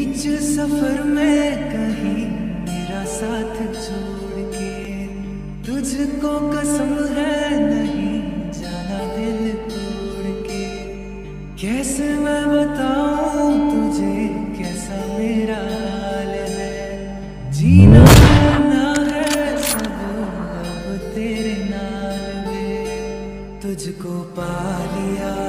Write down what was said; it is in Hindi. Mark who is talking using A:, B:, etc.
A: बीच सफर में कहीं मेरा साथ छोड़ के, तुझको कसम है नहीं जाना दिल तोड़ के। कैसे मैं बताऊं तुझे कैसा मेरा हाल है, जीना मरना है सब अब तेरे नाल में। तुझको पा लिया